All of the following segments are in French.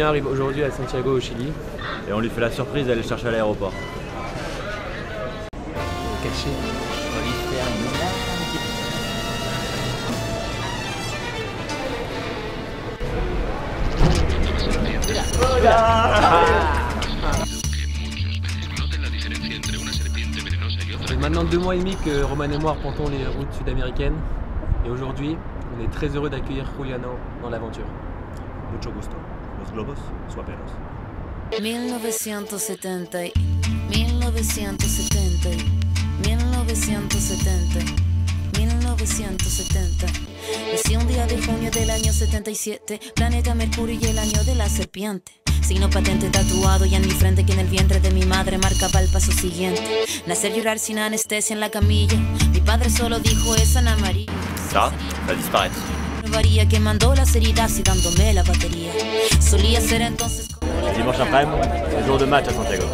Julien arrive aujourd'hui à Santiago au Chili. Et on lui fait la surprise d'aller le chercher à l'aéroport. Caché. Ça fait maintenant 2 mois et demi que Roman et moi arpentons les routes sud-américaines. Et aujourd'hui, on est très heureux d'accueillir Juliano dans l'aventure. Mucho gusto. Los globos, suaperos. 1970, 1970, 1970, 1970. Nací un día de junio del año 77, planeta Mercurio y el año de la serpiente. Signo patente tatuado y en mi frente que en el vientre de mi madre marcaba el paso siguiente. Nacer, llorar sin anestesia en la camilla. Mi padre solo dijo esa Ana María. Ça va disparaître. Varía que mandó las heridas y dándome la batería. Solía ser entonces. Dimanche après-midi, jour de match à Santiago.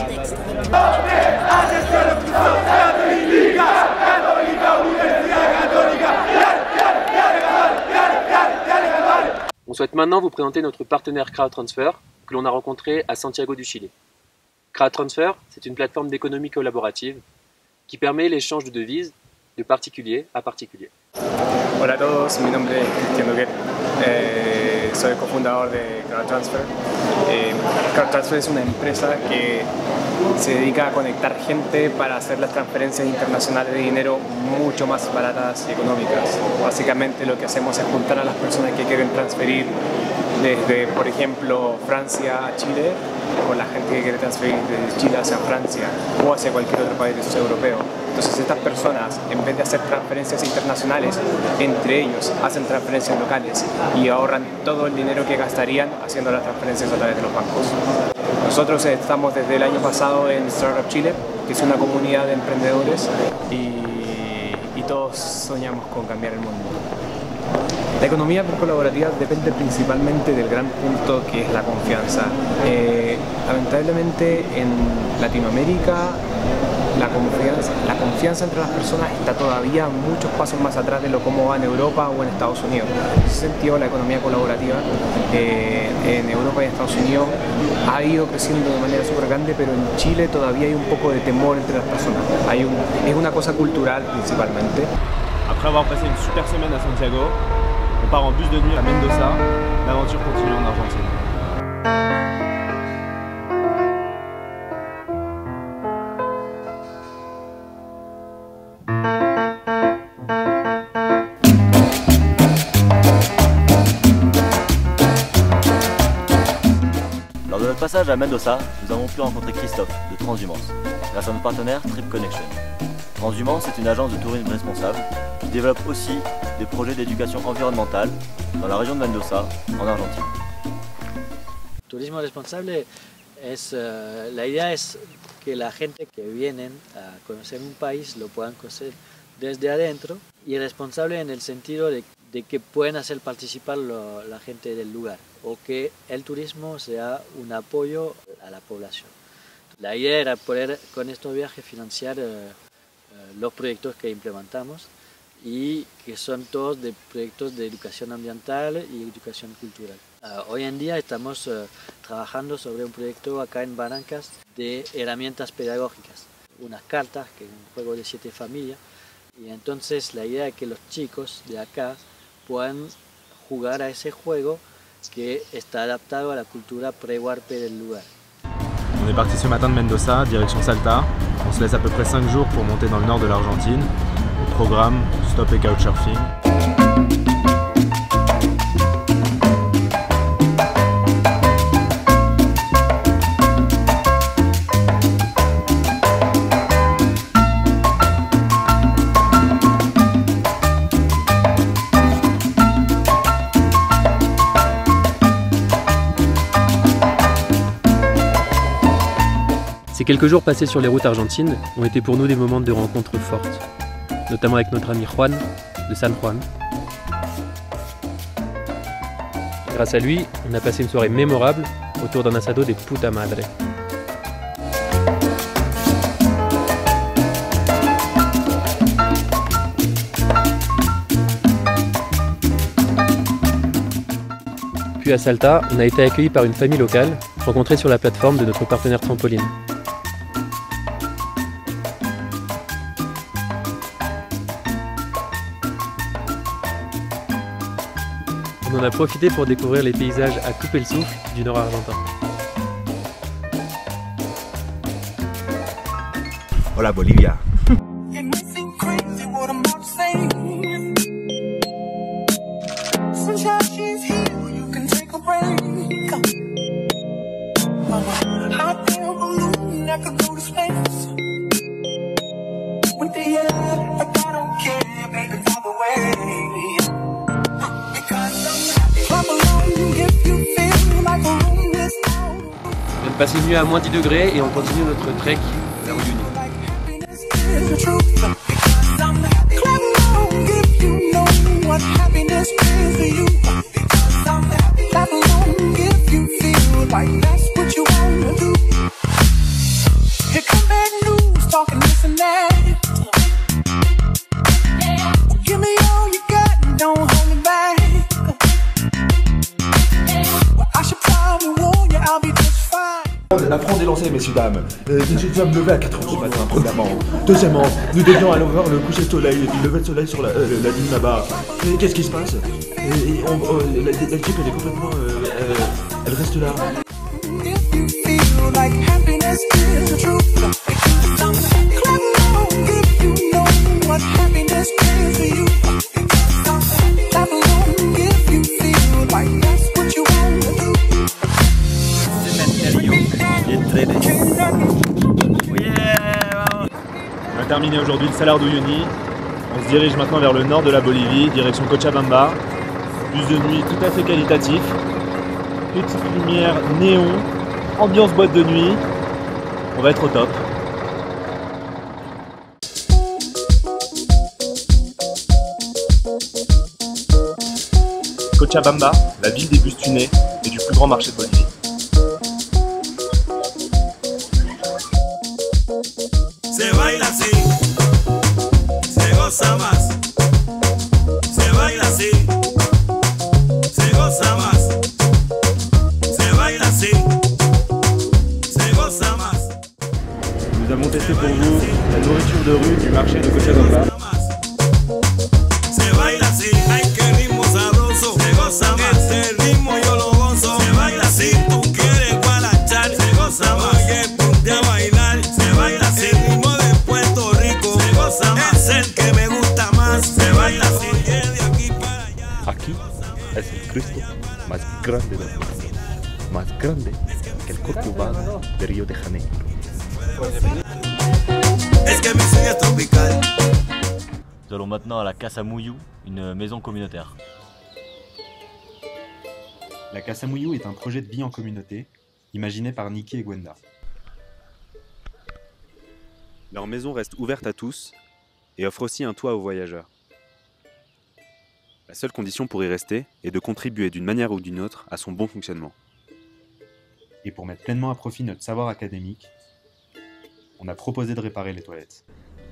On souhaite maintenant vous présenter notre partenaire CrowdTransfer que l'on a rencontré à Santiago du Chili. CrowdTransfer, c'est une plateforme d'économie collaborative qui permet l'échange de devises de particulier a particulier. Hola a todos, mi nombre es Cristian Duquet, soy cofundador de CrowdTransfer. CrowdTransfer es una empresa que se dedica a conectar gente para hacer las transferencias internacionales de dinero mucho más baratas y económicas. Básicamente lo que hacemos es juntar a las personas que quieren transferir desde, por ejemplo, Francia a Chile, o la gente que quiere transferir desde Chile hacia Francia o hacia cualquier otro país europeo. Entonces estas personas, en vez de hacer transferencias internacionales, entre ellos hacen transferencias locales y ahorran todo el dinero que gastarían haciendo las transferencias a través de los bancos. Nosotros estamos desde el año pasado en Startup Chile, que es una comunidad de emprendedores y todos soñamos con cambiar el mundo. La economía colaborativa depende principalmente del gran punto que es la confianza. Lamentablemente en Latinoamérica la confianza entre las personas está todavía muchos pasos más atrás de lo como va en Europa o en Estados Unidos. En ese sentido, la economía colaborativa en Europa y en Estados Unidos ha ido creciendo de manera súper grande, pero en Chile todavía hay un poco de temor entre las personas. Es una cosa cultural principalmente. Après avoir passé une super semaine à Santiago, on part en bus de nuit à Mendoza. L'aventure continue en Argentine. Lors de notre passage à Mendoza, nous avons pu rencontrer Christophe de Transhumance, grâce à notre partenaire Trip Connection. Transhumance est une agence de tourisme responsable qui développe aussi des projets d'éducation environnementale dans la région de Mendoza, en Argentine. Turismo responsable es, la idea es que la gente que vienen a conocer un país lo puedan conocer desde adentro y responsable en el sentido de que pueden hacer participar la gente del lugar o que el turismo sea un apoyo a la población. La idea era poder con estos viajes financiar los proyectos que implementamos y que son todos de proyectos de educación ambiental y educación cultural. Hoy en día estamos trabajando sobre un proyecto acá en Barrancas de herramientas pedagógicas, unas cartas, que es un juego de 7 familias, y entonces la idea es que los chicos de acá puedan jugar a ese juego que está adaptado a la cultura pre-huarpe del lugar. On est parti ce matin de Mendoza, direction Salta. On se laisse à peu près 5 jours pour monter dans le nord de l'Argentine. Au programme, stop et couchsurfing. Ces quelques jours passés sur les routes argentines ont été pour nous des moments de rencontres fortes, notamment avec notre ami Juan de San Juan. Grâce à lui, on a passé une soirée mémorable autour d'un asado de puta madre. puis à Salta, on a été accueillis par une famille locale, rencontrée sur la plateforme de notre partenaire Trampoline. On en a profité pour découvrir les paysages à couper le souffle du nord argentin. Hola Bolivia. On vient de passer une nuit à moins 10 degrés et on continue notre trek vers Uyuni. Apprendre et lancer, messieurs, dames. Je dois me lever à 4h du matin, premièrement. Deuxièmement, nous devions aller voir le coucher de soleil, et puis le lever de soleil sur la ligne là-bas. Qu'est-ce qui se passe? La Jeep, elle est complètement... elle reste là. On a terminé aujourd'hui le Salar d'Uyuni. On se dirige maintenant vers le nord de la Bolivie, direction Cochabamba. Bus de nuit tout à fait qualitatif. Petite lumière néon, ambiance boîte de nuit. On va être au top. Cochabamba, la ville des bus tunés et du plus grand marché de Bolivie. Se baila así, se goza más. Se baila así, se goza más. Se baila así, se goza más. Nous avons testé pour vous la nourriture de rue du marché de Cochabamba. Se baila así, ay que ritmo sabroso. Se goza más, este ritmo yo lo gozo. Se baila así, tú quieres guarachar. Se goza más, oye, ponte a bailar. Se baila así, el ritmo de Puerto Rico. Se goza más, es el que me gusta más. Se baila así, de aquí para allá. Aquí es el Cristo más grande del mundo, más grande que el Corcovado de Río de Janeiro. Es que mi sueño es tropical. Nous allons maintenant à la Casa Muyu, une maison communautaire. La Casa Muyu est un projet de vie en communauté, imaginé par Niki et Gwenda. Leur maison reste ouverte à tous et offre aussi un toit aux voyageurs. La seule condition pour y rester est de contribuer d'une manière ou d'une autre à son bon fonctionnement. Et pour mettre pleinement à profit notre savoir académique, on a proposé de réparer les toilettes.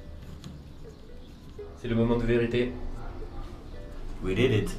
C'est le moment de vérité. We did it.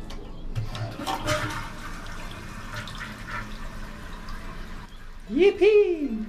Yippee!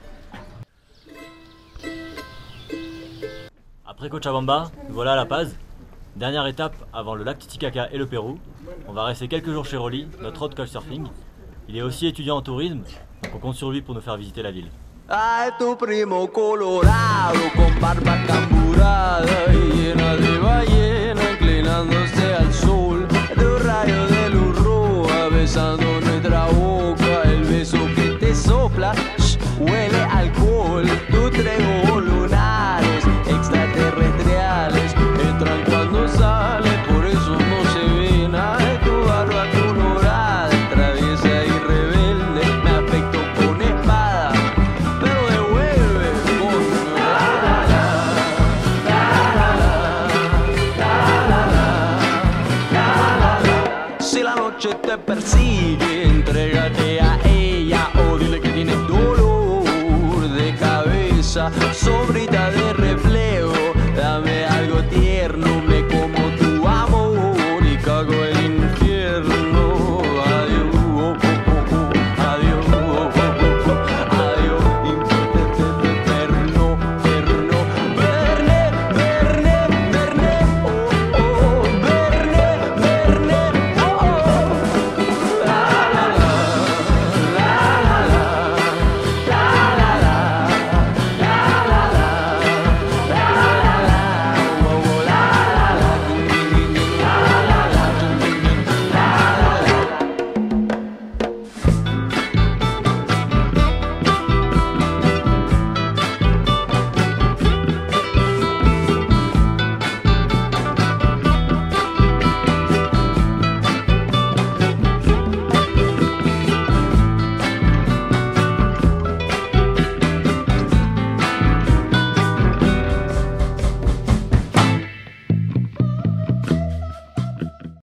Après Cochabamba, nous voilà à La Paz. Dernière étape avant le lac Titicaca et le Pérou. On va rester quelques jours chez Rolly, notre hôte couchsurfing. Il est aussi étudiant en tourisme, donc on compte sur lui pour nous faire visiter la ville. Ay, tu primo colorado con barba camburada y llena de ballena inclinándose al sol, de un rayo de luz roja besando nuestra boca, el beso que te sopla, huele a alcohol, tus tres ojos lunares extraterrestriales entran cuando sales, por eso no se ve nada de tu barba colorada, traviesa y rebelde, me afectó con espada. Te persigue, entrégate a ella o dile que tienes dolor de cabeza, sobrita de reflejo.